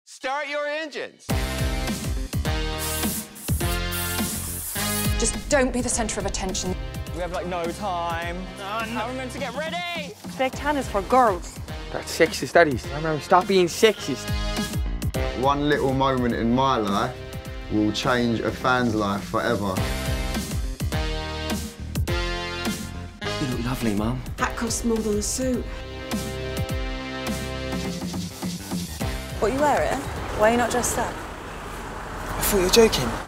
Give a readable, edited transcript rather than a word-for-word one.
Start your engines. Just don't be the centre of attention. We have, like, no time. How are we meant to get ready? Big Tan is for girls. That's sexist, that is. I know, stop being sexist. One little moment in my life will change a fan's life forever. You look lovely, Mum. That costs more than a suit. What, you wear it? Why are you not dressed up? I thought you were joking.